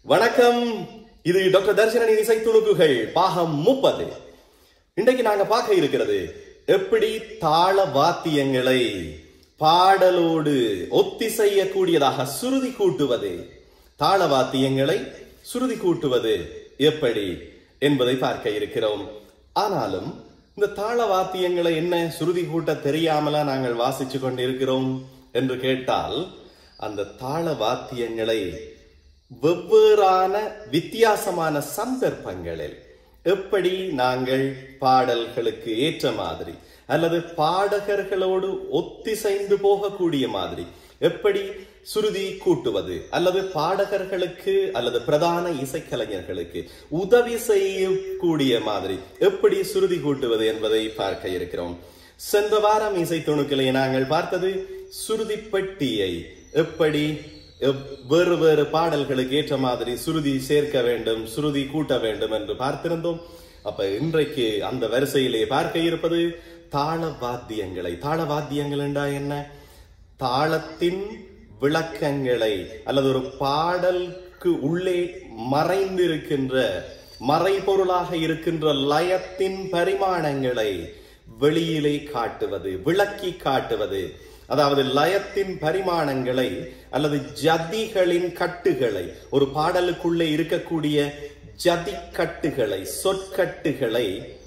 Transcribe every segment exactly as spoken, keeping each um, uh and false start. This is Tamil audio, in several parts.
வணக்கம். இது டாக்டர் தர்ஷனின் இசை துணுக்குகள் பாகம் முப்பது. இன்றைக்கு நாங்க பார்க்க இருக்கிறது எப்படி தாள வாத்தியங்களை பாடலோடு ஒத்திசையக்கூடியதாக சுருதி கூட்டுவது, தாள வாத்தியங்களை சுருதி கூட்டுவது எப்படி என்பதை பார்க்க இருக்கிறோம். ஆனாலும் இந்த தாள வாத்தியங்களை என்ன சுருதி கூட்ட தெரியாமலா நாங்கள் வாசிச்சு கொண்டிருக்கிறோம் என்று கேட்டால், அந்த தாள வாத்தியங்களை வெவ்வேறான வித்தியாசமான சந்தர்ப்பங்களில் எப்படி நாங்கள் பாடல்களுக்கு ஏற்ற மாதிரி அல்லது பாடகர்களோடு ஒத்திசைந்து போகக்கூடிய மாதிரி எப்படி சுருதி கூட்டுவது, அல்லது பாடகர்களுக்கு அல்லது பிரதான இசைக்கலைஞர்களுக்கு உதவி செய்யக்கூடிய மாதிரி எப்படி சுருதி கூட்டுவது என்பதை பார்க்க இருக்கிறோம். சென்ற வாரம் இசை துணுக்களை நாங்கள் பார்த்தது சுருதி பெட்டியை எப்படி வேறு வேறு பாடல்களுக்கு ஏற்ற மாதிரி சுருதி சேர்க்க வேண்டும், சுருதி கூட்ட வேண்டும் என்று பார்த்திருந்தோம். அப்ப இன்றைக்கு அந்த வரிசையிலே பார்க்க இருப்பது தாள வாத்தியங்களை. தாள வாத்தியங்கள் என்றா என்ன? தாளத்தின் விளக்கங்களை அல்லது ஒரு பாடலுக்கு உள்ளே மறைந்திருக்கின்ற மறைபொருளாக இருக்கின்ற லயத்தின் பரிமாணங்களை வெளியிலே காட்டுவது, விளக்கி காட்டுவது. அதாவது லயத்தின் பரிமாணங்களை அல்லது ஜதிகளின் கட்டுகளை, ஒரு பாடலுக்குள்ளே இருக்கக்கூடிய ஜதி கட்டுகளை, சொற்கட்டுகளை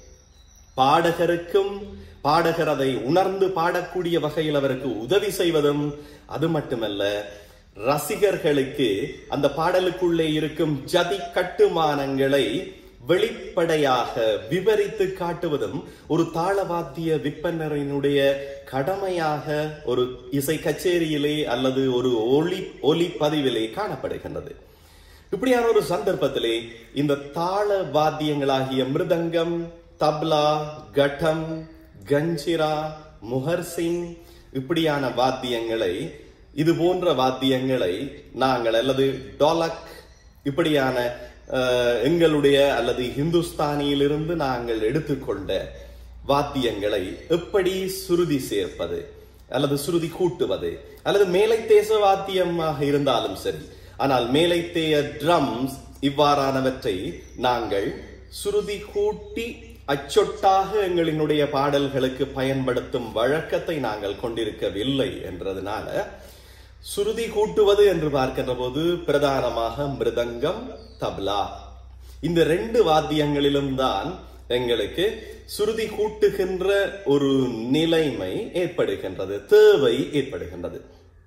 பாடகருக்கும் பாடகர் அதை உணர்ந்து பாடக்கூடிய வகையில் அவருக்கு உதவி செய்வதும், அது மட்டுமல்ல ரசிகர்களுக்கு அந்த பாடலுக்குள்ளே இருக்கும் ஜதி கட்டுமானங்களை வெளிப்படையாக விவரித்து காட்டுவதும் ஒரு தாளவாத்திய விற்பனரினுடைய கடமையாக ஒரு இசை கச்சேரியிலே அல்லது ஒரு ஒளி ஒலி பதிவிலே காணப்படுகின்றது. இப்படியான ஒரு சந்தர்ப்பத்திலே இந்த தாள வாத்தியங்களாகிய மிருதங்கம், தப்லா, கட்டம், கஞ்சிரா, முஹர்சிங் இப்படியான வாத்தியங்களை, இது போன்ற வாத்தியங்களை நாங்கள் அல்லது டோலக் இப்படியான எங்களுடைய அல்லது ஹிந்துஸ்தானியிலிருந்து நாங்கள் எடுத்துக்கொண்ட வாத்தியங்களை எப்படி சுருதி சேர்ப்பது அல்லது சுருதி கூட்டுவது, அல்லது மேலைத்தேச வாத்தியமாக இருந்தாலும் சரி, ஆனால் மேலைத்தேய ட்ரம்ஸ் இவ்வாறானவற்றை நாங்கள் சுருதி கூட்டி அச்சொட்டாக எங்களினுடைய பாடல்களுக்கு பயன்படுத்தும் வழக்கத்தை நாங்கள் கொண்டிருக்கவில்லை என்றதுனால சுருதி கூட்டுவது என்று பார்க்கின்ற போது பிரதானமாக மிருதங்கம், தப்லா இந்த ரெண்டு வாத்தியங்களிலும் தான் எங்களுக்கு சுருதி கூட்டுகின்ற ஒரு நிலைமை ஏற்படுகின்றது, தேவை ஏற்படுகின்றது.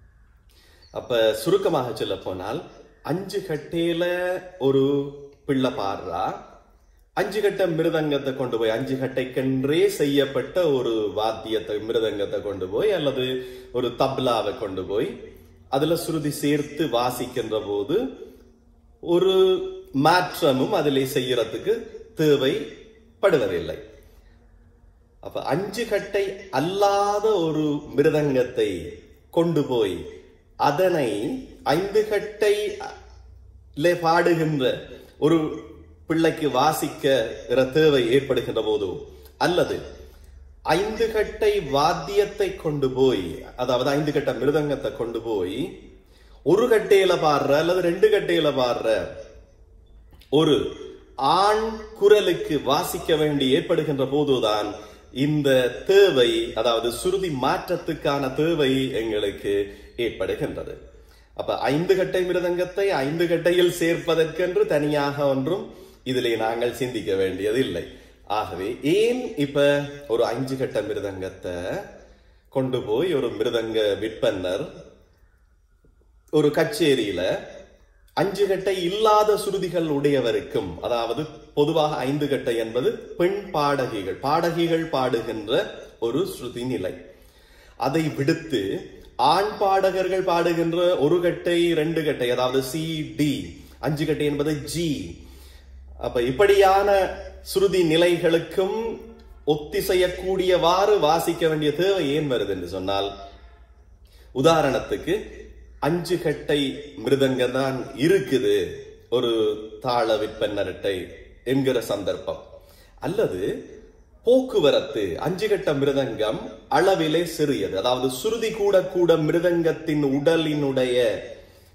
அப்ப சுருக்கமாக சொல்ல போனால், அஞ்சு கட்டையில ஒரு பிள்ளை பாடுறா, அஞ்சு கட்ட மிருதங்கத்தை கொண்டு போய், அஞ்சு கட்டைக்கென்றே செய்யப்பட்ட ஒரு வாத்தியத்தை மிருதங்கத்தை கொண்டு போய் அல்லது ஒரு தப்லாவை கொண்டு போய் அதுல சுருதி சேர்த்து வாசிக்கின்ற போது ஒரு மாற்றமும் அதிலே செய்யறதுக்கு தேவைப்படுவதில்லை. அப்ப அஞ்சு கட்டை அல்லாத ஒரு மிருதங்கத்தை கொண்டு போய் அதனை ஐந்து கட்டை பாடுகின்ற ஒரு பிள்ளைக்கு வாசிக்க தேவை ஏற்படுகின்ற போதோ, அல்லது ஐந்து கட்டை வாத்தியத்தை கொண்டு போய், அதாவது ஐந்து கட்ட மிருதங்கத்தை கொண்டு போய் ஒரு கட்டையில பாடுற அல்லது ரெண்டு கட்டையில பாடுற ஒரு ஆண் குரலுக்கு வாசிக்க வேண்டி ஏற்படுகின்ற போதுதான் இந்த தேவை, அதாவது சுருதி மாற்றத்துக்கான தேவை எங்களுக்கு ஏற்படுகின்றது. அப்ப ஐந்து கட்டை மிருதங்கத்தை ஐந்து கட்டையில் சேர்ப்பதற்கென்று தனியாக ஒன்றும் இதிலே நாங்கள் சிந்திக்க வேண்டியது இல்லை. ஆகவே ஏன் இப்ப ஒரு அஞ்சு கட்ட மிருதங்கத்தை கொண்டு போய் ஒரு மிருதங்க விற்பனர் ஒரு கச்சேரியில அஞ்சு கட்டை இல்லாத சுருதிகள் உடையவருக்கும், அதாவது பொதுவாக ஐந்து கட்டை என்பது பெண் பாடகிகள் பாடகிகள் பாடுகின்ற ஒரு ஸ்ருதி நிலை, அதை விடுத்து ஆண் பாடகர்கள் பாடுகின்ற ஒரு கட்டை ரெண்டு கட்டை, அதாவது சி டி, அஞ்சு கட்டை என்பது ஜி. அப்ப இப்படியான சுருதி நிலைகளுக்கும் ஒத்திசையக்கூடியவாறு வாசிக்க வேண்டிய தேவை ஏன் வருது என்று சொன்னால், உதாரணத்துக்கு அஞ்சு கட்டை மிருதங்கம் தான் இருக்குது ஒரு தாள விற்பனர்கிட்ட என்கிற சந்தர்ப்பம், அல்லது போக்குவரத்து அஞ்சு கட்ட மிருதங்கம் அளவிலே சிறியது, அதாவது சுருதி கூட கூட மிருதங்கத்தின் உடலினுடைய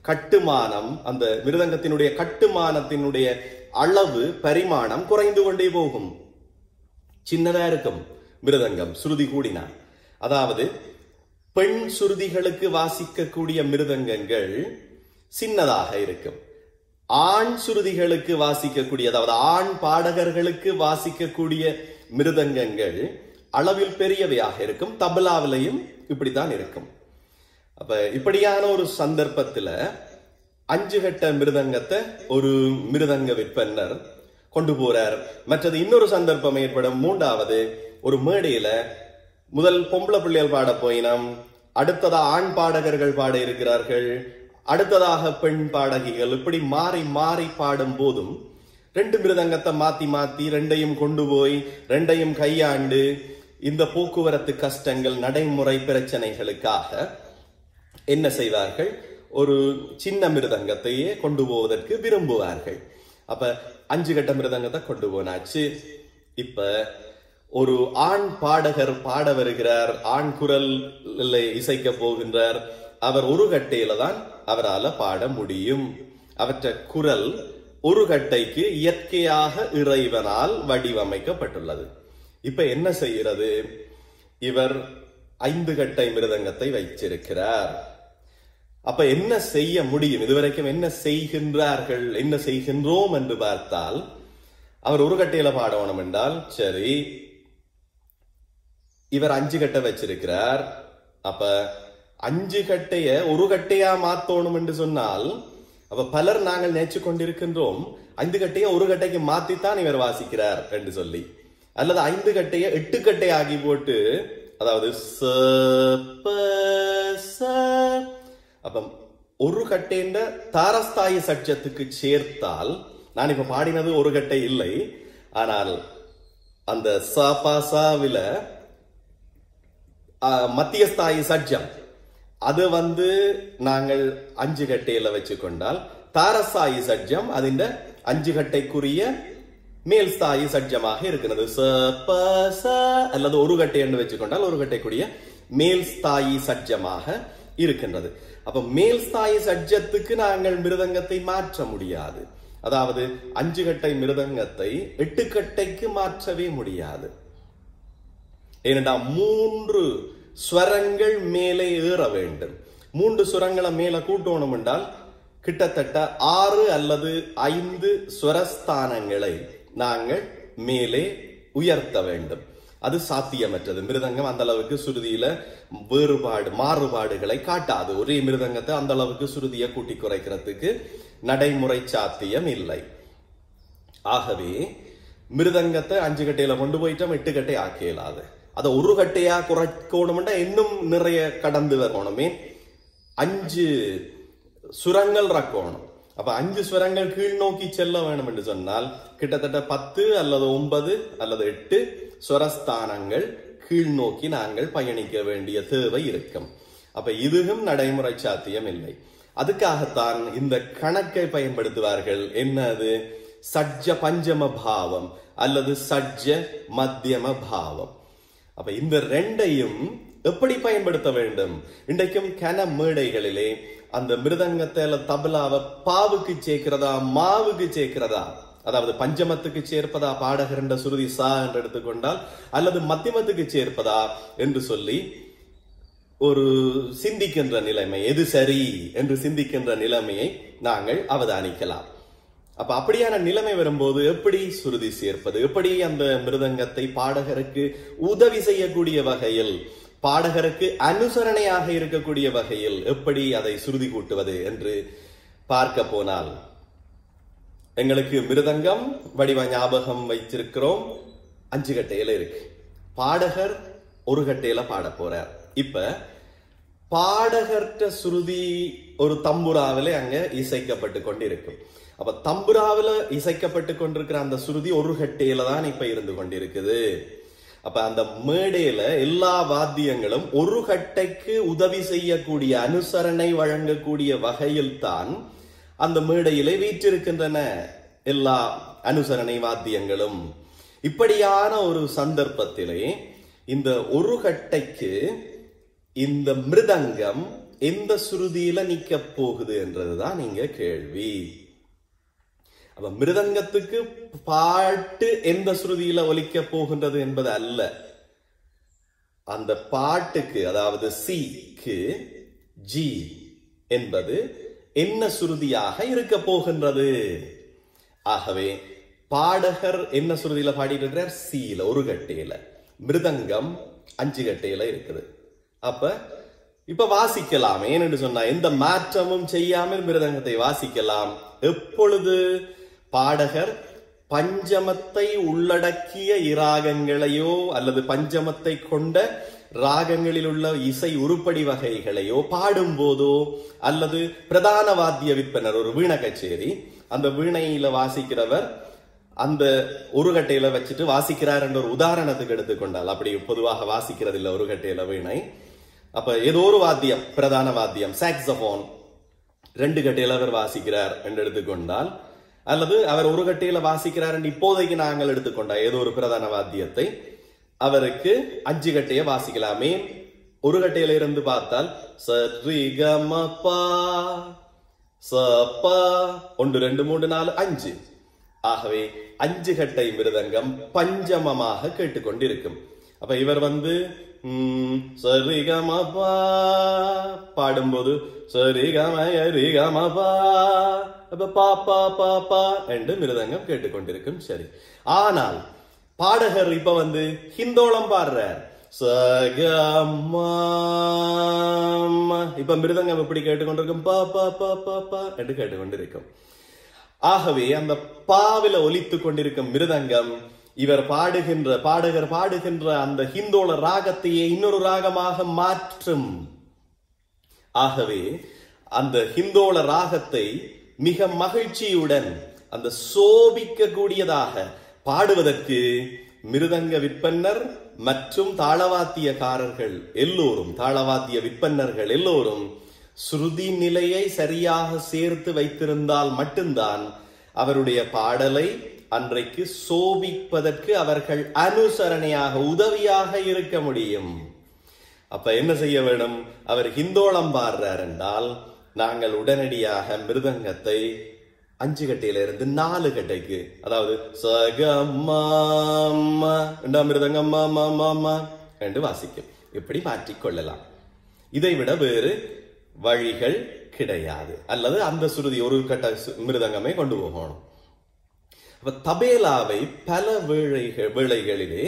கட்டுமானம், அந்த மிருதங்கத்தினுடைய கட்டுமானத்தினுடைய அளவு பரிமாணம் குறைந்து கொண்டே போகும். சின்னதா இருக்கும் மிருதங்கம் சுருதி கூடினா. அதாவது பெண் சுருதிகளுக்கு வாசிக்கக்கூடிய மிருதங்கங்கள் சின்னதாக இருக்கும். ஆண் சுருதிகளுக்கு வாசிக்கக்கூடிய, அதாவது ஆண் பாடகர்களுக்கு வாசிக்கக்கூடிய மிருதங்கங்கள் அளவில் பெரியவையாக இருக்கும். தபலாவிலையும் இப்படித்தான் இருக்கும். அப்ப இப்படியான ஒரு சந்தர்ப்பத்துல அஞ்சு கட்ட மிருதங்கத்தை ஒரு மிருதங்க விற்பனர் கொண்டு போறார். மற்றது இன்னொரு சந்தர்ப்பம் ஏற்படும். மூன்றாவது, ஒரு மேடையில முதல் பொம்பளை பிள்ளைகள் பாட போயினம், அடுத்ததா ஆண் பாடகர்கள் பாட இருக்கிறார்கள், அடுத்ததாக பெண் பாடகிகள், இப்படி மாறி மாறி பாடும் போதும் ரெண்டு மிருதங்கத்தை மாத்தி மாத்தி ரெண்டையும் கொண்டு போய் ரெண்டையும் கையாண்டு இந்த போக்குவரத்து கஷ்டங்கள், நடைமுறை பிரச்சனைகளுக்காக என்ன செய்வார்கள், ஒரு சின்ன மிருதங்கத்தையே கொண்டு போவதற்கு விரும்புவார்கள். அப்ப அஞ்சு கட்ட மிருதங்கத்தை கொண்டு போனாச்சு. இப்ப ஒரு ஆண் பாடகர் பாட வருகிறார், ஆண் குரல் இசைக்க போகின்றார். அவர் ஒரு கட்டையில தான் அவரால் பாட முடியும். அவற்ற குரல் ஒரு கட்டைக்கு இயற்கையாக இறைவனால் வடிவமைக்கப்பட்டுள்ளது. இப்ப என்ன செய்கிறது, இவர் ஐந்து கட்டை மிருதங்கத்தை வைச்சிருக்கிறார். அப்ப என்ன செய்ய முடியும், இதுவரைக்கும் என்ன செய்கின்றார்கள், என்ன செய்கின்றோம் என்று பார்த்தால், அவர் ஒரு கட்டையில பாடணும் என்றால் சரி, இவர் அஞ்சு கட்டை வச்சிருக்கிறார். அப்ப அஞ்சு கட்டைய ஒரு கட்டையா மாத்தணும் என்று சொன்னால், அப்ப பலர் நாங்கள் நினைச்சு கொண்டிருக்கின்றோம் ஐந்து கட்டைய ஒரு கட்டைக்கு மாத்தித்தான் இவர் வாசிக்கிறார் என்று சொல்லி, அல்லது ஐந்து கட்டைய எட்டு கட்டை ஆகி போட்டு, அதாவது அப்ப ஒரு கட்டைன்ற தாரஸ்தாயி சட்சத்துக்கு சேர்த்தால், நான் இப்ப பாடினது ஒரு கட்டை இல்லை, ஆனால் அந்த சாபாசாவில மத்தியஸ்தாயி சட்ஜம் அது வந்து நாங்கள் அஞ்சு கட்டையில வச்சு கொண்டால், தாரஸ்தாயி சட்ஜம் அதிண்ட அஞ்சு கட்டைக்குரிய மேல் ஸ்தாயி சட்ஜமாக இருக்கிறது. அல்லது ஒரு கட்டை என்று வச்சுக்கொண்டால் ஒரு கட்டைக்குரிய மேல் ஸ்தாயி சட்ஜமாக இருக்கின்றது. அப்ப மேல் ஸ்தாயி சட்ஜத்துக்கு நாங்கள் மிருதங்கத்தை மாற்ற முடியாது. அதாவது அஞ்சு கட்டை மிருதங்கத்தை எட்டு கட்டைக்கு மாற்றவே முடியாது. ஏனென்றா மூன்று ஸ்வரங்கள் மேலே ஏற வேண்டும். மூன்று சுரங்களை மேல கூட்டணும் என்றால் கிட்டத்தட்ட ஆறு அல்லது ஐந்து ஸ்வரஸ்தானங்களை நாங்கள் மேலே உயர்த்த வேண்டும். அது சாத்தியமற்றது. மிருதங்கம் அந்த அளவுக்கு சுருதியில வேறுபாடு மாறுபாடுகளை காட்டாது. ஒரே மிருதங்கத்தை அந்த அளவுக்கு சுருதியை கூட்டி குறைக்கிறதுக்கு நடைமுறை சாத்தியம் இல்லை. ஆகவே மிருதங்கத்தை அஞ்சு கட்டையில கொண்டு போயிட்டோம், எட்டு கட்டை ஆக்க இயலாது. அதை ஒரு கட்டையா குறைக்கணும்னா இன்னும் நிறைய கடந்து வரணுமே, அஞ்சு சுரங்கள் ரக்கணும். அப்ப அஞ்சு சுரங்கள் கீழ் நோக்கி செல்ல வேணும் என்று சொன்னால் கிட்டத்தட்ட பத்து அல்லது ஒன்பது அல்லது எட்டு ஸ்வரஸ்தானங்கள் கீழ் நோக்கி நாங்கள் பயணிக்க வேண்டிய தேவை இருக்கும். அப்ப இதுவும் நடைமுறை சாத்தியம் இல்லை. அதுக்காகத்தான் இந்த கணக்கை பயன்படுத்துவார்கள். என்னது, சஜ்ஜ பஞ்சம பாவம் அல்லது சஜ்ஜ மத்தியம பாவம். அப்ப இந்த ரெண்டையும் எப்படி பயன்படுத்த வேண்டும்? இன்றைக்கும் கன மேடைகளிலே அந்த மிருதங்கத்தை தபலாவை பாவுக்கு சேர்க்கிறதா மாவுக்கு சேர்க்கிறதா, அதாவது பஞ்சமத்துக்கு சேர்ப்பதா பாடகர் என்ற சுருதி சா என்று எடுத்துக்கொண்டால், அல்லது மத்தியமத்துக்கு சேர்ப்பதா என்று சொல்லி ஒரு சிந்திக்கின்ற நிலைமை, எது சரி என்று சிந்திக்கின்ற நிலைமையை நாங்கள் அவதானிக்கலாம். அப்ப அப்படியான நிலைமை வரும்போது எப்படி சுருதி சேர்ப்பது, எப்படி அந்த மிருதங்கத்தை பாடகருக்கு உதவி செய்யக்கூடிய வகையில், பாடகருக்கு அனுசரணையாக இருக்கக்கூடிய வகையில் எப்படி அதை சுருதி கூட்டுவது என்று பார்க்க போனால், எங்களுக்கு மிருதங்கம் வடிவ ஞாபகம் வைத்திருக்கிறோம், அஞ்சு கட்டையில இருக்கு. பாடகர் ஒரு கட்டையில பாட போறார். இப்ப பாடகர்ட்ட சுருதி ஒரு தம்புராவில அங்க இசைக்கப்பட்டு கொண்டிருக்கும். அப்ப தம்புராவில இசைக்கப்பட்டு கொண்டிருக்கிற அந்த சுருதி ஒரு கட்டையில தான் இப்ப இருந்து கொண்டிருக்குது. அப்ப அந்த மேடையில எல்லா வாத்தியங்களும் ஒரு கட்டைக்கு உதவி செய்யக்கூடிய, அனுசரணை வழங்கக்கூடிய வகையில் தான் அந்த மேடையிலே வீற்றிருக்கின்றன எல்லா அனுசரணை வாத்தியங்களும். இப்படியான ஒரு சந்தர்ப்பத்திலே இந்த ஒரு கட்டைக்கு இந்த மிருதங்கம் எந்த சுருதியில நிக்க போகுது என்றதுதான் நீங்க கேள்வி. அப்ப மிருதங்கத்துக்கு பாட்டு எந்த சுருதியில ஒலிக்க போகின்றது என்பது அல்ல, அந்த பாட்டுக்கு அதாவது சிக்கு ஜி என்பது என்ன சுருதியாக இருக்க போகின்றது. ஆகவே பாடகர் என்ன சுருதியில பாடிட்டு இருக்கிறார்? சீல, ஒரு கட்டையில. மிருதங்கம் அஞ்சு கட்டையில இருக்குது. அப்ப இப்ப வாசிக்கலாம். ஏன்னு சொன்னா எந்த மாற்றமும் செய்யாமல் மிருதங்கத்தை வாசிக்கலாம். எப்பொழுது பாடகர் பஞ்சமத்தை உள்ளடக்கிய இராகங்களையோ அல்லது பஞ்சமத்தை கொண்ட ராகங்களில் உள்ள இசை உருப்படி வகைகளையோ பாடும் போதோ, அல்லது பிரதான வாத்திய விற்பனர் ஒரு வீணை கச்சேரி, அந்த வீணையில வாசிக்கிறவர் அந்த ஒரு கட்டையில வச்சுட்டு வாசிக்கிறார் என்ற ஒரு உதாரணத்துக்கு எடுத்துக்கொண்டால், அப்படி பொதுவாக வாசிக்கிறது இல்லை ஒரு கட்டையில வீணை. அப்ப ஏதோ ஒரு வாத்தியம், பிரதான வாத்தியம் சாக்ஸபோன், ரெண்டு கட்டையில அவர் வாசிக்கிறார் என்று எடுத்துக்கொண்டால், அல்லது அவர் ஒரு கட்டையில வாசிக்கிறார் என்று இப்போதைக்கு நாங்கள் எடுத்துக்கொண்டா ஏதோ ஒரு பிரதான வாத்தியத்தை, அவருக்கு அஞ்சு கட்டைய வாசிக்கலாமே. ஒரு கட்டையில இருந்து பார்த்தால் சரிகமபா சப்பா ஒன்று ரெண்டு மூன்று நாலு அஞ்சு. ஆகவே அஞ்சு கட்டை மிருதங்கம் பஞ்சமமாக கேட்டுக்கொண்டிருக்கும். அப்ப இவர் வந்து உம் சரிகமபா பாடும்போது சரிகமரிகமபா அப்ப பாப்பா பாப்பா என்று மிருதங்கம் கேட்டுக்கொண்டிருக்கும். சரி, ஆனால் பாடகர் இப்ப வந்து ஹிந்தோளம் பாடுறார். சகமா இப்ப மிருதங்கம் எப்படி கேட்டுக்கொண்டிருக்கும்? பா பா பா பா பா என்று கேட்டுக்கொண்டிருக்கும். ஆகவே அந்த பாவில ஒலித்துக் கொண்டிருக்கும் மிருதங்கம் இவர் பாடுகின்ற பாடகர் பாடுகின்ற அந்த ஹிந்தோள ராகத்தையே இன்னொரு ராகமாக மாற்றும். ஆகவே அந்த ஹிந்தோள ராகத்தை மிக மகிழ்ச்சியுடன் அந்த சோபிக்க கூடியதாக பாடுவதற்கு மிருதங்க விற்பன்னர் மற்றும் தாளவாத்தியக்காரர்கள் எல்லோரும், தாளவாத்திய விற்பன்னர்கள் எல்லோரும் ஸ்ருதி நிலையை சரியாக சேர்த்து வைத்திருந்தால் மட்டும்தான் அவருடைய பாடலை அன்றைக்கு சோபிப்பதற்கு அவர்கள் அனுசரணையாக உதவியாக இருக்க முடியும். அப்ப என்ன செய்ய வேண்டும்? அவர் ஹிந்தோளம் பாடுறார் என்றால் நாங்கள் உடனடியாக மிருதங்கத்தை அஞ்சு கட்டையில இருந்து நாலு கட்டைக்கு, அதாவது சகமாமா மிருதங்கம் என்று வாசிக்கும். இப்படி மாற்றிக்கொள்ளலாம். இதை விட வேறு வழிகள் கிடையாது. அல்லது அந்த சுருதி ஒரு கட்ட மிருதங்கமே கொண்டு போகணும். அப்ப தபேலாவை பல வேளைகள் வேளைகளிலே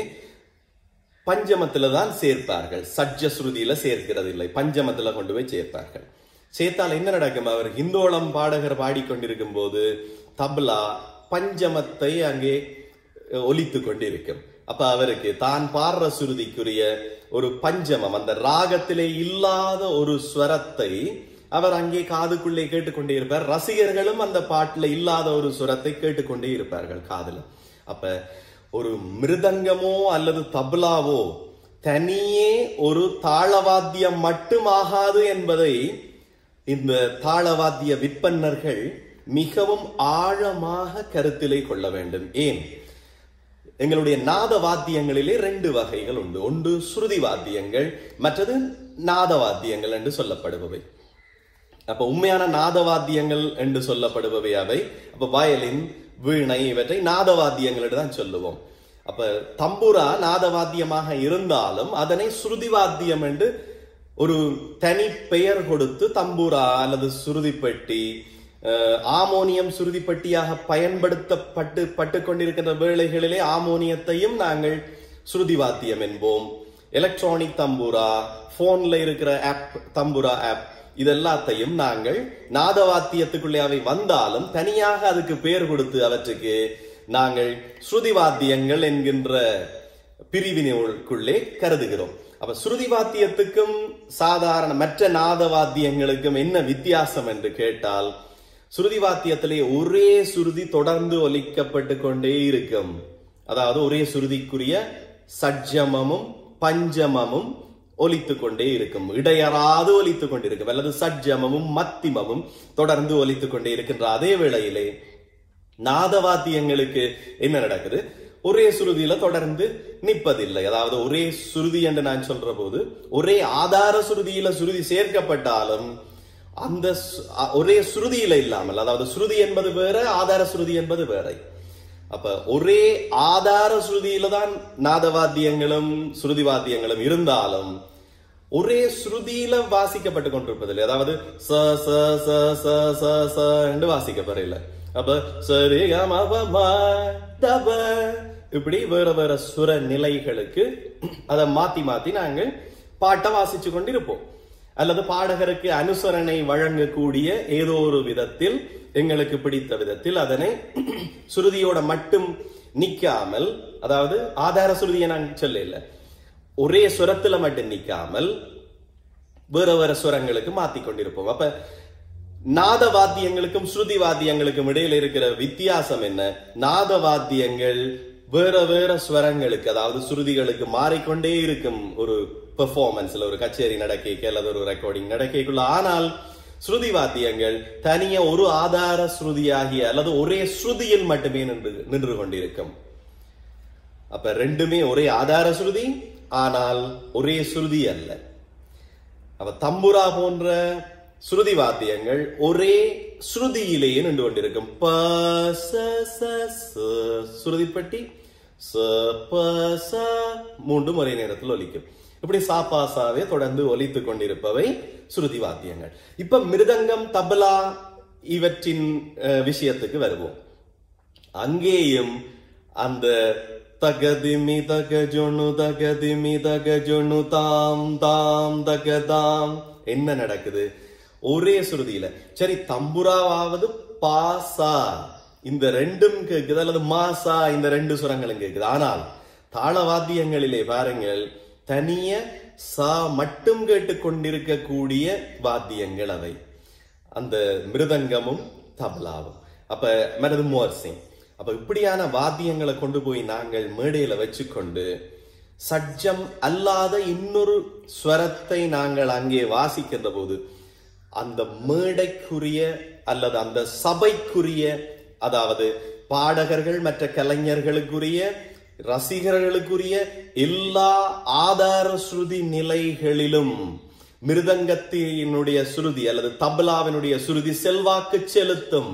பஞ்சமத்துல தான் சேர்ப்பார்கள், சஜ்ஜ சுருதியில சேர்க்கிறது இல்லை, பஞ்சமத்துல கொண்டு போய் சேர்ப்பார்கள். சேர்த்தால் என்ன நடக்கும்? அவர் ஹிந்தோளம் பாடகர் பாடிக்கொண்டிருக்கும் போது தப்லா பஞ்சமத்தை அங்கே ஒலித்து கொண்டிருக்கும். அப்ப அவருக்கு தான் பாடுற சுருதிக்குரிய ஒரு பஞ்சமம், அந்த ராகத்திலே இல்லாத ஒரு ஸ்வரத்தை அவர் அங்கே காதுக்குள்ளே கேட்டுக்கொண்டே இருப்பார். ரசிகர்களும் அந்த பாட்டுல இல்லாத ஒரு சுரத்தை கேட்டுக்கொண்டே இருப்பார்கள் காதுல. அப்ப ஒரு மிருதங்கமோ அல்லது தப்லாவோ தனியே ஒரு தாளவாத்தியம் மட்டுமாகாது என்பதை இந்த தாளவாத்திய விற்பன்னர்கள் மிகவும் ஆழமாக கருத்திலே கொள்ள வேண்டும். ஏன்? எங்களுடைய நாத வாத்தியங்களிலே ரெண்டு வகைகள் உண்டு. ஒன்று ஸ்ருதி வாத்தியங்கள், மற்றது நாத வாத்தியங்கள் என்று சொல்லப்படுபவை. அப்ப உண்மையான நாத வாத்தியங்கள் என்று சொல்லப்படுபவை அவை. அப்ப வயலின், வீணை இவற்றை நாத வாத்தியங்கள் என்று தான் சொல்லுவோம். அப்ப தம்புரா நாத வாத்தியமாக இருந்தாலும் அதனை ஸ்ருதி வாத்தியம் என்று ஒரு தனி பெயர் கொடுத்து தம்புரா அல்லது சுருதிப்பட்டி, ஆமோனியம் சுருதிப்பட்டியாக பயன்படுத்தப்பட்டு பட்டு கொண்டிருக்கின்ற வேளைகளிலே ஆமோனியத்தையும் நாங்கள் ஸ்ருதி வாத்தியம் என்போம். எலக்ட்ரானிக் தம்புரா, போன்ல இருக்கிற ஆப் தம்புரா ஆப், இதெல்லாத்தையும் நாங்கள் நாத வாத்தியத்துக்குள்ளே அவை வந்தாலும் தனியாக அதுக்கு பெயர் கொடுத்து அவற்றுக்கு நாங்கள் ஸ்ருதி வாத்தியங்கள் என்கின்ற பிரிவினுக்குள்ளே கருதுகிறோம். அப்ப ஸ்ருதி வாத்தியத்துக்கும் சாதாரண மற்ற நாத வாத்தியங்களுக்கும் என்ன வித்தியாசம் என்று கேட்டால், ஸ்ருதி வாத்தியத்திலே ஒரே சுருதி தொடர்ந்து ஒலிக்கப்பட்டு கொண்டே இருக்கும். அதாவது ஒரே சுருதிக்குரிய சட்ஜமமும் பஞ்சமமும் ஒலித்துக் கொண்டே இருக்கும், இடையறாது ஒலித்துக் கொண்டிருக்கும். அல்லது சட்ஜமமும் மத்திமமும் தொடர்ந்து ஒலித்துக் கொண்டே இருக்கின்ற அதே வேளையிலே நாத வாத்தியங்களுக்கு என்ன நடக்குது? ஒரே சுருதியில தொடர்ந்து நிற்பதில்லை. அதாவது ஒரே சுருதி என்று நான் சொல்ற போது ஒரே ஆதார சுருதியில சுருதி சேர்க்கப்பட்டாலும் அந்த ஒரே சுருதியில இல்லாமல், அதாவது சுருதி என்பது வேற, ஆதார சுருதி என்பது வேற. அப்ப ஒரே ஆதார சுருதியில தான் நாதவாத்தியங்களும் சுருதி வாத்தியங்களும் இருந்தாலும் ஒரே ஸ்ருதியில வாசிக்கப்பட்டு கொண்டிருப்பதில்லை. அதாவது ச ச ச ச ச ச என்று வாசிக்கப்படல. அப்ப சரி தப இப்படி வேற வேற சுர நிலைகளுக்கு அதை மாத்தி மாத்தி நாங்கள் பாட்டை வாசிச்சு கொண்டிருப்போம். அல்லது பாடகருக்கு அனுசரணை வழங்கக்கூடிய ஏதோ ஒரு விதத்தில் எங்களுக்கு பிடித்த விதத்தில் அதனை சுருதியோட மட்டும் நிக்காமல், அதாவது ஆதார சுருதியை நான் சொல்ல இல்லை, ஒரே சுரத்துல மட்டும் நிக்காமல் வேற வேற சுரங்களுக்கு மாத்தி கொண்டிருப்போம். அப்ப நாத வாத்தியங்களுக்கும் ஸ்ருதி வாத்தியங்களுக்கும் இடையில இருக்கிற வித்தியாசம் என்ன? நாத வாத்தியங்கள் வேற வேற ஸ்வரங்களுக்கு, அதாவது சுருதிகளுக்கு மாறிக்கொண்டே இருக்கும் ஒரு பெர்ஃபார்மன்ஸ்ல, ஒரு கச்சேரி நடக்க அல்லது ஒரு ரெக்கார்டிங் நடக்கக்குள்ள. ஆனால் ஸ்ருதி வாத்தியங்கள் தனியா ஒரு ஆதார ஸ்ருதியாகிய அல்லது ஒரே ஸ்ருதியில் மட்டுமே நின்று நின்று கொண்டிருக்கும். அப்ப ரெண்டுமே ஒரே ஆதார ஸ்ருதி, ஆனால் ஒரே சுருதி அல்ல. அப்ப தம்புரா போன்ற சுருதி வாத்தியங்கள் ஒரே ஸ்ருதியிலேயே நின்று கொண்டிருக்கும். ப ச ச சுருதிப்பட்டி ச ப ச மூன்றும் ஒரே நேரத்தில் ஒலிக்கும். இப்படி சாப்பாசாவே தொடர்ந்து ஒலித்துக் கொண்டிருப்பவை சுருதி வாத்தியங்கள். இப்ப மிருதங்கம், தபலா இவற்றின் விஷயத்துக்கு வருவோம். அங்கேயும் அந்த தகதிமி தகஜொனு தகதிமி தகஜொனு தாம் தாம் தகதாம் என்ன நடக்குது? ஒரே சுருதியில. சரி, தம்புராவது பாசா இந்த ரெண்டும் கேக்குது, அல்லது மாசா இந்த ரெண்டு சுரங்களும் கேக்குது. ஆனால் தாளவாத்தியங்களிலே பாருங்கள், தனிய சா மட்டும் கேட்டுக்கொண்டிருக்கக்கூடிய வாத்தியங்கள் அவை, அந்த மிருதங்கமும் தபலாவும். அப்ப மனது மோர்சிங். அப்ப இப்படியான வாத்தியங்களை கொண்டு போய் நாங்கள் மேடையில வச்சுக்கொண்டு சட்ஜம் அல்லாத இன்னொரு ஸ்வரத்தை நாங்கள் அங்கே வாசிக்கின்ற போது அந்த மேடைக்குரிய அல்லது அந்த சபைக்குரிய, அதாவது பாடகர்கள் மற்ற கலைஞர்களுக்குரிய ரசிகர்களுக்குரிய எல்லா ஆதார ஸ்ருதி நிலைகளிலும் மிருதங்கத்தினுடைய சுருதி அல்லது தபலாவினுடைய சுருதி செல்வாக்கு செலுத்தும்.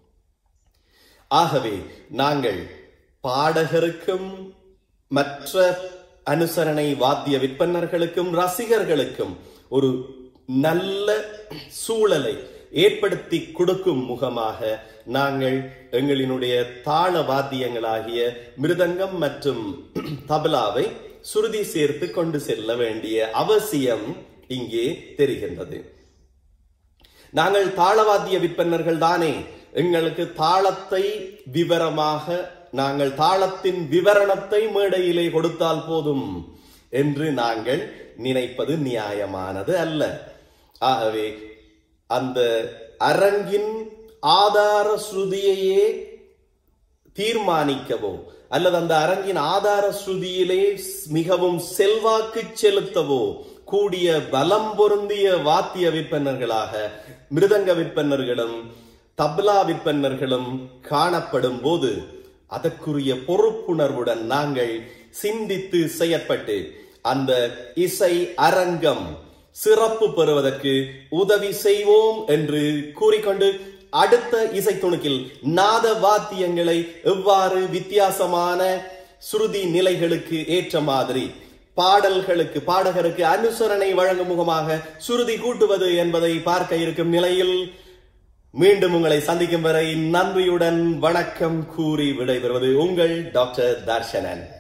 ஆகவே நாங்கள் பாடகருக்கும் மற்ற அனுசரணை வாத்திய விற்பனர்களுக்கும் ரசிகர்களுக்கும் ஒரு நல்ல சூழலை ஏற்படுத்தி கொடுக்கும் முகமாக நாங்கள் எங்களினுடைய தாள வாத்தியங்களாகிய மிருதங்கம் மற்றும் தபலாவை சுருதி சேர்த்து கொண்டு செல்ல வேண்டிய அவசியம் இங்கே தெரிகின்றது. நாங்கள் தாளவாத்திய விற்பனர்கள் தானே, எங்களுக்கு தாளத்தை விவரமாக நாங்கள் தாளத்தின் விவரணத்தை மேடையிலே கொடுத்தால் போதும் என்று நாங்கள் நினைப்பது நியாயமானது அல்ல. ஆகவே அந்த அரங்கின் ஆதார ஸ்ருதியையே தீர்மானிக்கவோ அல்லது அந்த அரங்கின் ஆதார ஸ்ருதியிலே மிகவும் செல்வாக்கு செலுத்தவோ கூடிய பலம் பொருந்திய வாத்திய விற்பனர்களாக மிருதங்க விற்பனர்களும் தப்லா விற்பனர்களும் காணப்படும் போது அதற்குரிய பொறுப்புணர்வுடன் நாங்கள் சிந்தித்து செயற்பட்டு அந்த இசை அரங்கம் சிறப்பு பெறுவதற்கு உதவி செய்வோம் என்று கூறிக்கொண்டு அடுத்த இசை துணுக்கில் நாத வாத்தியங்களை எவ்வாறு வித்தியாசமான சுருதி நிலைகளுக்கு ஏற்ற மாதிரி பாடல்களுக்கு பாடகருக்கு அனுசரணை வழங்கும் முகமாக சுருதி கூட்டுவது என்பதை பார்க்க இருக்கும் நிலையில் மீண்டும் உங்களை சந்திக்கும் வரை நன்றியுடன் வணக்கம் கூறி விடைபெறுவது உங்கள் டாக்டர் தர்ஷனன்.